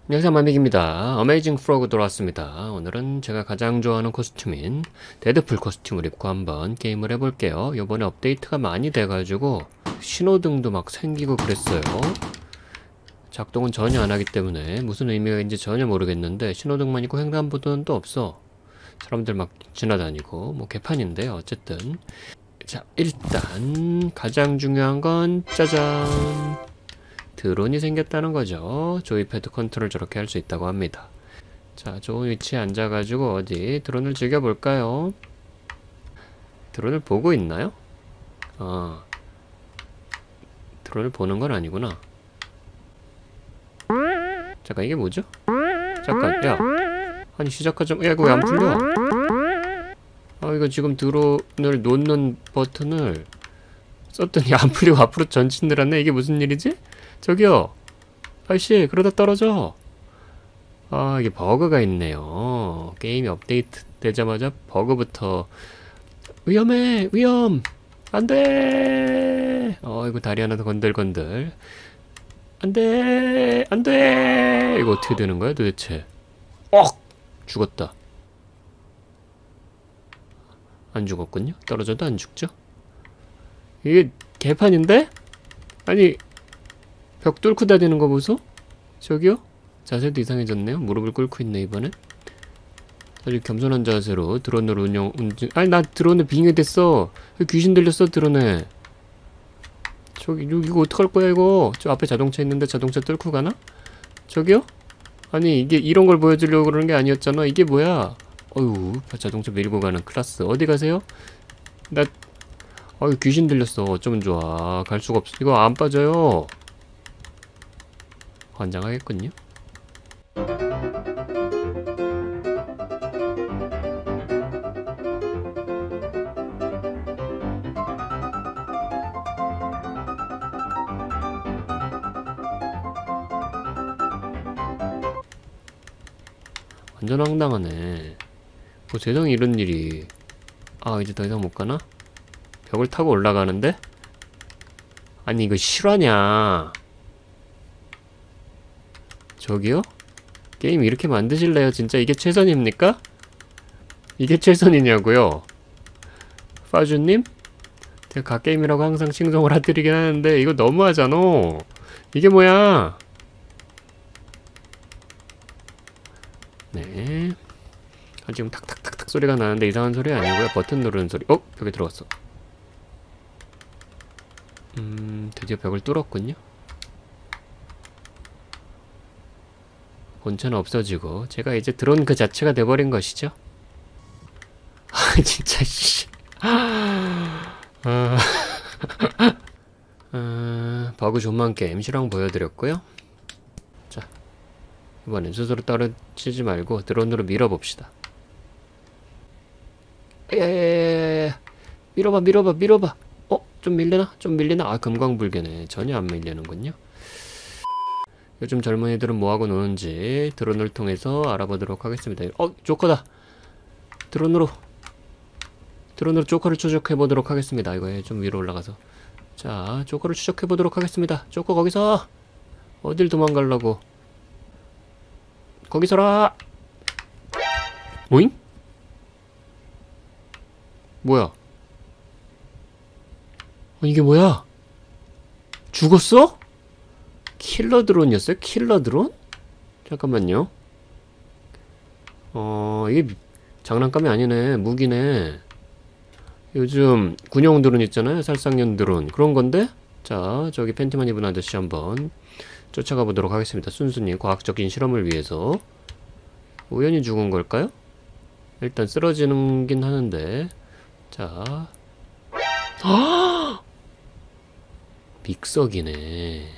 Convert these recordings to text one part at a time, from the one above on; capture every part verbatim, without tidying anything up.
안녕하세요, 마믹입니다. 어메이징 프로그 돌아왔습니다. 오늘은 제가 가장 좋아하는 코스튬인 데드풀 코스튬을 입고 한번 게임을 해볼게요. 요번에 업데이트가 많이 돼가지고 신호등도 막 생기고 그랬어요. 작동은 전혀 안 하기 때문에 무슨 의미가 있는지 전혀 모르겠는데 신호등만 있고 횡단보도는 또 없어. 사람들 막 지나다니고 뭐 개판인데요. 어쨌든 자, 일단 가장 중요한 건 짜잔, 드론이 생겼다는 거죠. 조이패드 컨트롤 저렇게 할 수 있다고 합니다. 자, 좋은 위치에 앉아가지고 어디 드론을 즐겨볼까요? 드론을 보고 있나요? 아, 드론을 보는 건 아니구나. 잠깐, 이게 뭐죠? 잠깐, 야, 아니 시작하자마, 야, 이거 왜 안 풀려? 아, 이거 지금 드론을 놓는 버튼을 썼더니 안 풀리고 앞으로 전진 늘었네. 이게 무슨 일이지? 저기요, 아이씨, 그러다 떨어져. 아, 이게 버그가 있네요. 게임이 업데이트 되자마자 버그부터. 위험해, 위험, 안돼. 어, 이거 다리 하나 더 건들건들. 안돼, 안돼. 이거 어떻게 되는 거야 도대체? 억, 죽었다. 안 죽었군요. 떨어져도 안 죽죠? 이게 개판인데? 아니, 벽 뚫고 다니는 거 보소? 저기요? 자세도 이상해졌네요. 무릎을 꿇고 있네 이번엔. 아주 겸손한 자세로 드론을 운영 운전. 아니, 나 드론에 빙의됐어. 귀신 들렸어 드론에. 저기 이거 어떡할 거야 이거? 저 앞에 자동차 있는데 자동차 뚫고 가나? 저기요? 아니, 이게 이런 걸 보여주려고 그러는 게 아니었잖아. 이게 뭐야? 어휴, 자동차 밀고 가는 클라스. 어디 가세요? 나 어휴, 귀신 들렸어. 어쩌면 좋아. 갈 수가 없어. 이거 안 빠져요. 환장하겠군요. 완전 황당하네. 뭐 세상에 이런 일이. 아, 이제 더 이상 못 가나? 벽을 타고 올라가는데? 아니, 이거 실화냐? 저기요? 게임 이렇게 만드실래요? 진짜 이게 최선입니까? 이게 최선이냐고요? 파주님? 제가 갓게임이라고 항상 칭송을 해드리긴 하는데 이거 너무하잖아. 이게 뭐야? 네. 아, 지금 탁탁탁탁 소리가 나는데 이상한 소리 아니고요. 버튼 누르는 소리. 어? 벽에 들어갔어. 음... 드디어 벽을 뚫었군요. 본체는 없어지고 제가 이제 드론 그 자체가 돼버린 것이죠. 아, 진짜 씨. 아... 아... 버그 존만 게임 실황 보여드렸고요. 자, 이번엔 스스로 떨어지지 말고 드론으로 밀어봅시다. 야야야야야, 밀어봐 밀어봐 밀어봐. 어? 좀 밀리나? 좀 밀리나? 아, 금광불개네. 전혀 안 밀리는군요. 요즘 젊은이들은 뭐하고 노는지 드론을 통해서 알아보도록 하겠습니다. 어? 조커다! 드론으로 드론으로 조커를 추적해보도록 하겠습니다. 이거 좀 위로 올라가서. 자, 조커를 추적해보도록 하겠습니다. 조커 거기서! 어딜 도망가려고. 거기서라! 오잉? 뭐야? 어, 이게 뭐야? 죽었어? 킬러 드론이었어요? 킬러 드론? 잠깐만요. 어, 이게 장난감이 아니네. 무기네. 요즘 군용 드론 있잖아요. 살상용 드론. 그런 건데? 자, 저기 팬티만 입은 아저씨 한번 쫓아가 보도록 하겠습니다. 순순히 과학적인 실험을 위해서. 우연히 죽은 걸까요? 일단 쓰러지는긴 하는데. 자. 아! 믹서기네.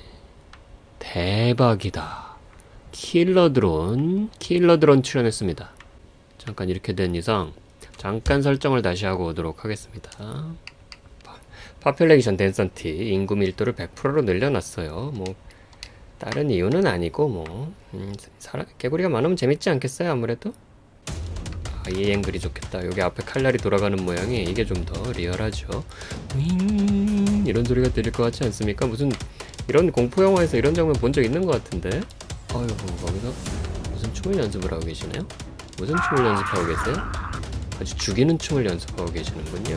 대박이다. 킬러 드론, 킬러 드론 출연했습니다. 잠깐 이렇게 된 이상 잠깐 설정을 다시 하고 오도록 하겠습니다. 파퓰레이션 덴서티 인구 밀도를 백 퍼센트로 늘려놨어요. 뭐 다른 이유는 아니고 뭐 음, 사람, 개구리가 많으면 재밌지 않겠어요? 아무래도. 아, 이 앵글이 좋겠다. 여기 앞에 칼날이 돌아가는 모양이 이게 좀 더 리얼하죠. 윙, 이런 소리가 들릴 것 같지 않습니까? 무슨 이런 공포영화에서 이런 장면 본 적 있는 것 같은데. 어휴, 거기서 무슨 춤을 연습을 하고 계시나요? 무슨 춤을 연습하고 계세요? 아주 죽이는 춤을 연습하고 계시는군요.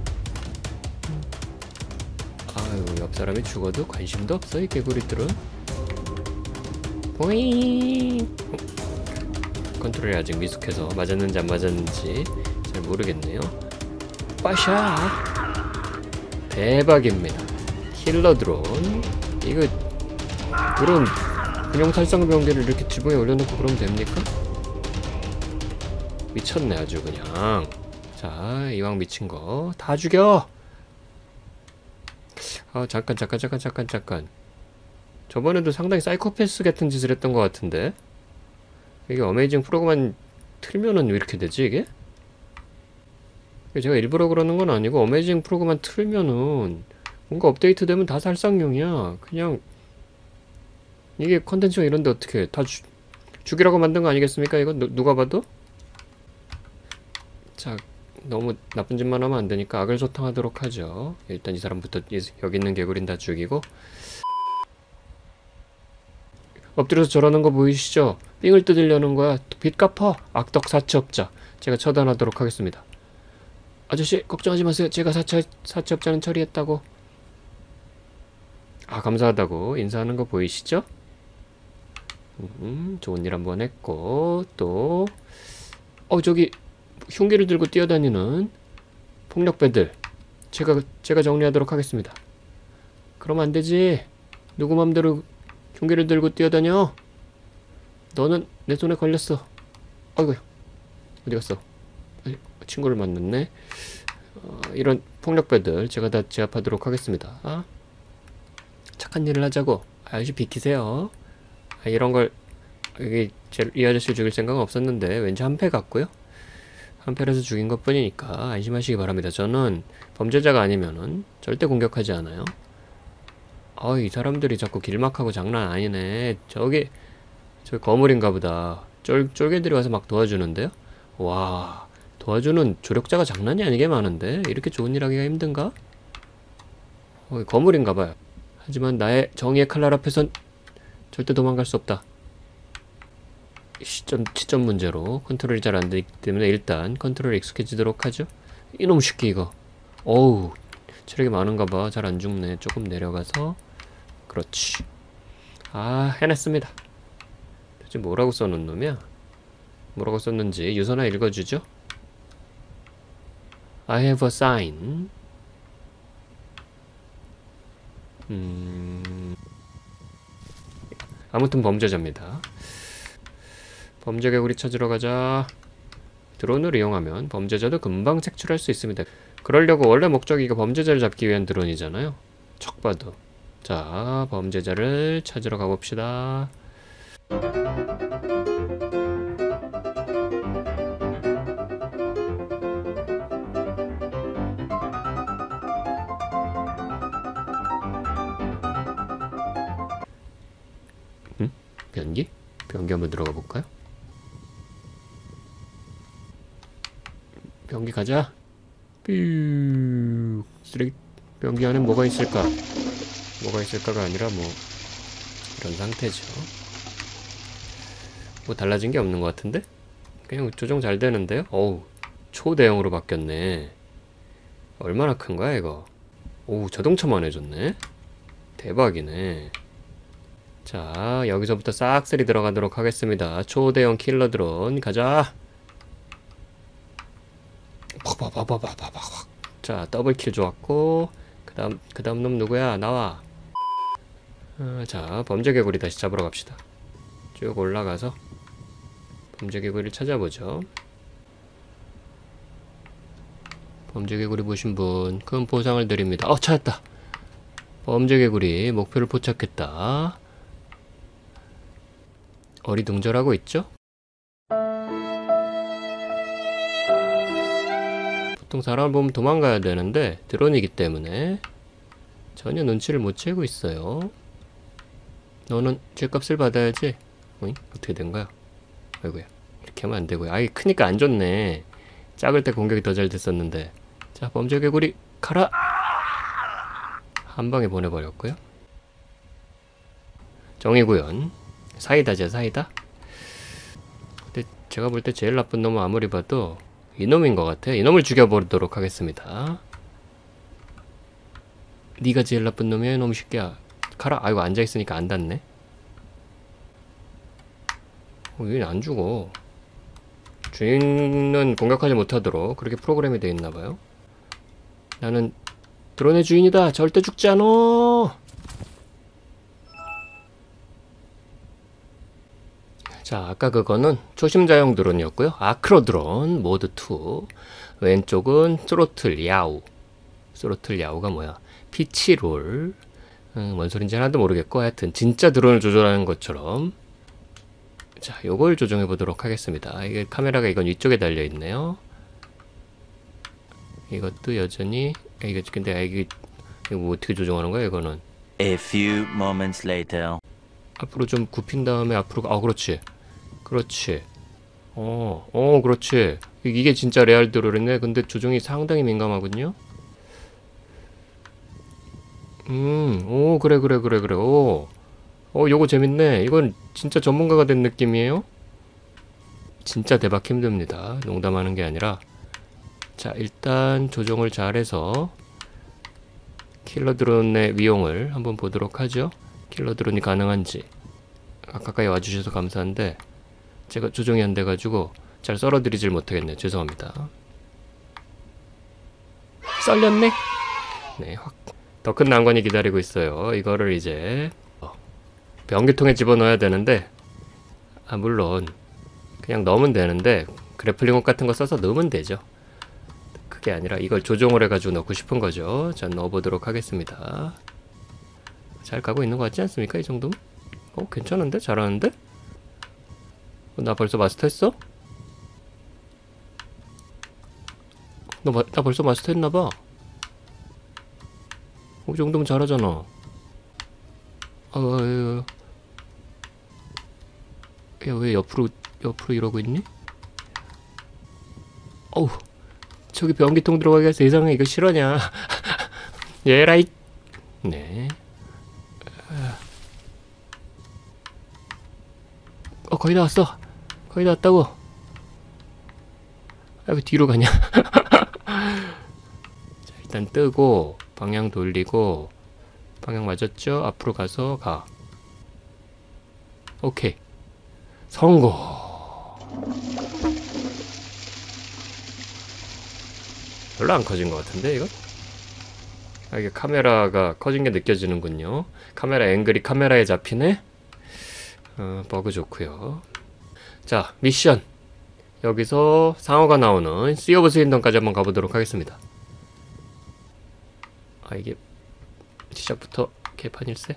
아유, 옆 사람이 죽어도 관심도 없어, 이 개구리들은. 보잉! 컨트롤이 아직 미숙해서 맞았는지 안 맞았는지 잘 모르겠네요. 빠샤! 대박입니다. 힐러 드론. 이거 드론 군용 살상 병기를 이렇게 지붕에 올려놓고 그러면 됩니까? 미쳤네 아주 그냥. 자, 이왕 미친 거 다 죽여. 아, 잠깐 잠깐 잠깐 잠깐 잠깐. 저번에도 상당히 사이코패스 같은 짓을 했던 것 같은데. 이게 어메이징 프로그만 틀면은 왜 이렇게 되지 이게? 제가 일부러 그러는 건 아니고 어메이징 프로그만 틀면은 뭔가 업데이트 되면 다 살상용이야. 그냥 이게 컨텐츠가 이런데 어떻게 다 주, 죽이라고 만든 거 아니겠습니까? 이거 누, 누가 봐도? 자, 너무 나쁜 짓만 하면 안 되니까 악을 소탕하도록 하죠. 일단 이 사람부터 이, 여기 있는 개구리는 다 죽이고. 엎드려서 저러는 거 보이시죠? 삥을 뜯으려는 거야. 빚 갚아. 악덕 사채업자. 제가 처단하도록 하겠습니다. 아저씨 걱정하지 마세요. 제가 사채, 사채업자는 처리했다고. 아, 감사하다고 인사하는 거 보이시죠? 음, 좋은 일 한번 했고. 또 어, 저기 흉기를 들고 뛰어다니는 폭력배들 제가 제가 정리하도록 하겠습니다. 그러면 안 되지. 누구 맘대로 흉기를 들고 뛰어다녀? 너는 내 손에 걸렸어. 아이고, 어디 갔어? 친구를 만났네. 어, 이런 폭력배들 제가 다 제압하도록 하겠습니다. 아? 착한 일을 하자고. 아저씨 비키세요. 아, 이런 걸 이게 제, 이 아저씨 죽일 생각은 없었는데 왠지 한패 같고요. 한패에서 죽인 것 뿐이니까 안심하시기 바랍니다. 저는 범죄자가 아니면은 절대 공격하지 않아요. 아, 이 사람들이 자꾸 길막하고 장난 아니네. 저기 저기 거물인가 보다. 쫄, 쫄개들이 와서 막 도와주는데요. 와, 도와주는 조력자가 장난이 아니게 많은데 이렇게 좋은 일 하기가 힘든가? 어, 거물인가 봐요. 하지만 나의 정의의 칼날 앞에선 절대 도망갈 수 없다. 시점, 시점 문제로 컨트롤이 잘 안 되기 때문에 일단 컨트롤에 익숙해지도록 하죠. 이놈 새끼 이거. 어우, 체력이 많은가 봐. 잘 안 죽네. 조금 내려가서. 그렇지. 아, 해냈습니다. 도대체 뭐라고 써놓은 놈이야? 뭐라고 썼는지 유서나 읽어주죠. I have a sign. 음... 아무튼 범죄자입니다. 범죄 개구리 찾으러 가자. 드론을 이용하면 범죄자도 금방 색출할 수 있습니다. 그러려고 원래 목적이 이거 범죄자를 잡기 위한 드론이잖아요. 척 봐도. 자, 범죄자를 찾으러 가봅시다. 응? 변기? 변기 한번 들어가 볼까요? 변기 가자. 뾰. 쓰레기 변기 안에 뭐가 있을까? 뭐가 있을까가 아니라 뭐 이런 상태죠. 뭐 달라진 게 없는 것 같은데? 그냥 조정 잘 되는데요? 어우, 초대형으로 바뀌었네. 얼마나 큰 거야 이거? 오, 자동차만 해줬네. 대박이네. 자, 여기서부터 싹쓸이 들어가도록 하겠습니다. 초대형 킬러 드론 가자. 팍팍팍팍팍팍팍. 자, 더블킬 좋았고, 그 다음 그 다음 놈 누구야? 나와. 아, 자, 범죄 개구리 다시 잡으러 갑시다. 쭉 올라가서 범죄 개구리를 찾아보죠. 범죄 개구리 보신 분 큰 보상을 드립니다. 어, 찾았다. 범죄 개구리 목표를 포착했다. 어리둥절하고 있죠? 보통 사람을 보면 도망가야 되는데 드론이기 때문에 전혀 눈치를 못 채고 있어요. 너는 죗값을 받아야지. 어이? 어떻게 된 거야? 아이고야, 이렇게 하면 안 되고요. 아이, 크니까 안 좋네. 작을 때 공격이 더 잘 됐었는데. 자, 범죄 개구리 가라. 한 방에 보내버렸고요. 정의구현 사이다제 사이다? 근데 제가 볼 때 제일 나쁜 놈은 아무리 봐도 이놈인 것 같아. 이놈을 죽여보도록 하겠습니다. 네가 제일 나쁜 놈이야 이놈 새끼야. 가라. 아이고 앉아있으니까 안 닿네. 어, 얘는 안 죽어. 주인은 공격하지 못하도록 그렇게 프로그램이 되어 있나봐요. 나는 드론의 주인이다. 절대 죽지 않어. 자, 아까 그거는 초심자용 드론이었고요. 아크로 드론 모드 투. 왼쪽은 스로틀 야우. 스로틀 야우가 뭐야? 피치롤. 음, 뭔 소린지 하나도 모르겠고 하여튼 진짜 드론을 조절하는 것처럼. 자, 요걸 조정해 보도록 하겠습니다. 이게 카메라가 이건 위쪽에 달려 있네요. 이것도 여전히 이거 근데 이게 이거 뭐 어떻게 조정하는 거야 이거는? A few moments later. 앞으로 좀 굽힌 다음에 앞으로 아 그렇지, 그렇지. 어, 어 그렇지. 이게 진짜 레알 드론이네. 근데 조정이 상당히 민감하군요. 음, 오 그래 그래 그래 그래. 오, 어 요거 재밌네. 이건 진짜 전문가가 된 느낌이에요. 진짜 대박 힘듭니다. 농담하는 게 아니라. 자, 일단 조정을 잘해서 킬러 드론의 위용을 한번 보도록 하죠. 킬러 드론이 가능한지. 아, 가까이 와주셔서 감사한데 제가 조정이 안 돼가지고 잘 썰어드리질 못하겠네요. 죄송합니다. 썰렸네? 네, 확. 더 큰 난관이 기다리고 있어요. 이거를 이제 변기통에 집어넣어야 되는데, 아 물론 그냥 넣으면 되는데 그래플링 훅 같은 거 써서 넣으면 되죠. 그게 아니라 이걸 조정을 해가지고 넣고 싶은 거죠. 자, 넣어보도록 하겠습니다. 잘 가고 있는 것 같지 않습니까? 이 정도면? 어, 괜찮은데? 잘하는데? 어, 나 벌써 마스터했어? 너 마, 나 벌써 마스터했나봐. 어, 이 정도면 잘하잖아. 어, 어, 야, 왜 옆으로, 옆으로 이러고 있니? 어우, 저기 변기통 들어가기가 세상에 이거 실화냐. 예라이. 네. 어, 거의 다 왔어. 거의 다 왔다고. 아, 왜 뒤로 가냐. 자, 일단 뜨고, 방향 돌리고, 방향 맞았죠? 앞으로 가서 가. 오케이. 성공. 별로 안 커진 것 같은데, 이거? 아, 이게 카메라가 커진 게 느껴지는군요. 카메라 앵글이 카메라에 잡히네? 어, 버그 좋고요. 자, 미션. 여기서 상어가 나오는 씨 오브 스윈던까지 한번 가보도록 하겠습니다. 아, 이게 시작부터 개판일세?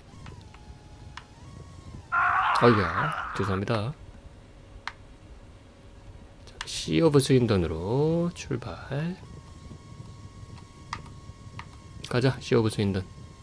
아이야, 죄송합니다. 씨 오브 스윈던으로 출발. 가자, 씨 오브 스윈던.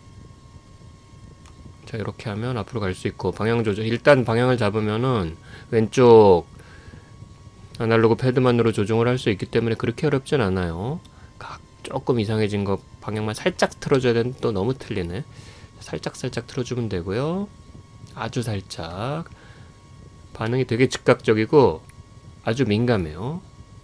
자, 이렇게 하면 앞으로 갈 수 있고, 방향 조절. 일단 방향을 잡으면은 왼쪽 아날로그 패드만으로 조정을 할 수 있기 때문에 그렇게 어렵진 않아요. 각 조금 이상해진 거 방향만 살짝 틀어줘야 되는데 또 너무 틀리네. 살짝 살짝 틀어주면 되고요. 아주 살짝. 반응이 되게 즉각적이고 아주 민감해요.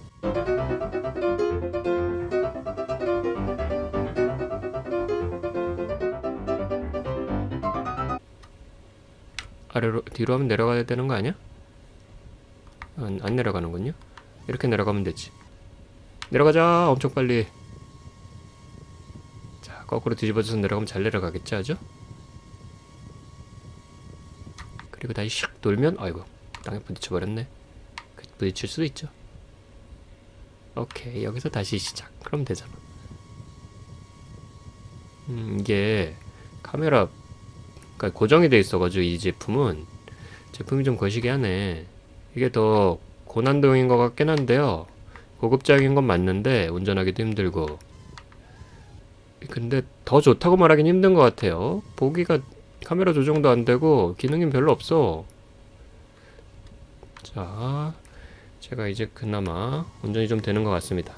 아래로 뒤로 하면 내려가야 되는 거 아니야? 안, 안 내려가는군요. 이렇게 내려가면 되지. 내려가자. 엄청 빨리. 자, 거꾸로 뒤집어져서 내려가면 잘 내려가겠지 아주. 그리고 다시 샥 돌면 아이고 땅에 부딪혀 버렸네. 부딪힐 수도 있죠. 오케이, 여기서 다시 시작. 그럼 되잖아. 음, 이게 카메라 그러니까 고정이 돼 있어가지고 이 제품은 제품이 좀 거시기 하네. 이게 더 고난도인 것 같긴 한데요. 고급적인 건 맞는데 운전하기도 힘들고. 근데 더 좋다고 말하긴 힘든 것 같아요. 보기가 카메라 조정도 안 되고 기능이 별로 없어. 자, 제가 이제 그나마 운전이 좀 되는 것 같습니다.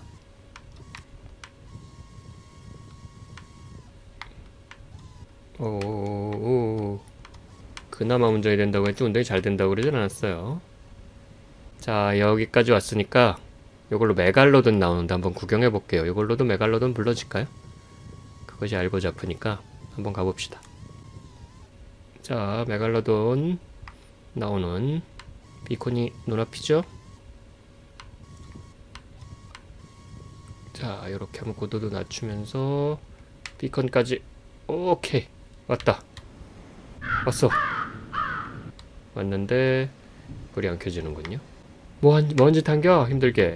오, 그나마 운전이 된다고 했지 운전이 잘 된다고 그러진 않았어요. 자, 여기까지 왔으니까 이걸로 메갈로돈 나오는데 한번 구경해 볼게요. 이걸로도 메갈로돈 불러질까요? 그것이 알고 잡으니까 한번 가봅시다. 자, 메갈로돈 나오는 비콘이 눈앞이죠? 자, 이렇게 하면 고도도 낮추면서 비컨까지. 오케이, 왔다. 왔어. 왔는데 불이 안 켜지는군요. 뭐, 뭔지 당겨 힘들게.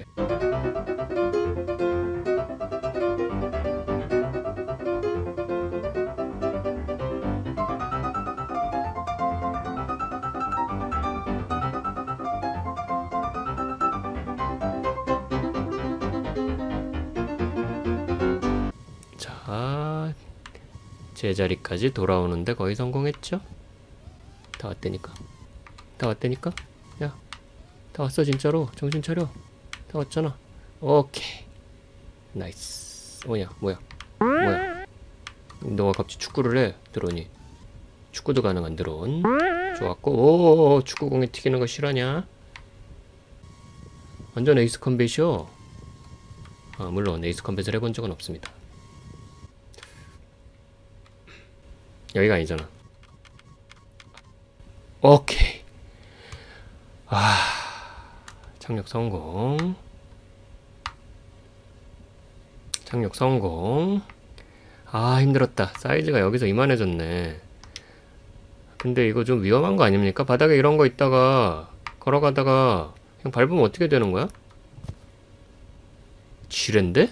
자, 제자리까지 돌아오는데 거의 성공했죠? 다 왔다니까. 다 왔다니까? 야, 다 왔어 진짜로. 정신 차려. 다 왔잖아. 오케이. 나이스. 뭐야, 뭐야, 뭐야. 너가 갑자기 축구를 해, 드론이. 축구도 가능한 드론. 좋았고. 오, 축구공이 튀기는 거 싫어하냐? 완전 에이스 컴뱃이요. 아, 물론 에이스 컴뱃을 해본 적은 없습니다. 여기가 아니잖아. 오케이. 아, 착륙 성공. 착륙 성공. 아, 힘들었다. 사이즈가 여기서 이만해졌네. 근데 이거 좀 위험한 거 아닙니까? 바닥에 이런 거 있다가 걸어가다가 그냥 밟으면 어떻게 되는 거야? 지뢰인데?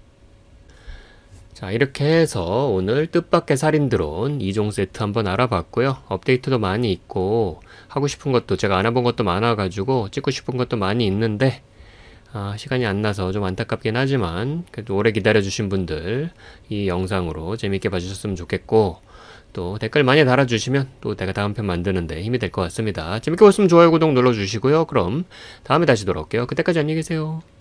자, 이렇게 해서 오늘 뜻밖의 살인 드론 이 종 세트 한번 알아봤고요. 업데이트도 많이 있고 하고 싶은 것도 제가 안 해본 것도 많아가지고 찍고 싶은 것도 많이 있는데 아, 시간이 안 나서 좀 안타깝긴 하지만 그래도 오래 기다려주신 분들 이 영상으로 재밌게 봐주셨으면 좋겠고 또 댓글 많이 달아주시면 또 내가 다음 편 만드는데 힘이 될 것 같습니다. 재밌게 보셨으면 좋아요, 구독 눌러주시고요. 그럼 다음에 다시 돌아올게요. 그때까지 안녕히 계세요.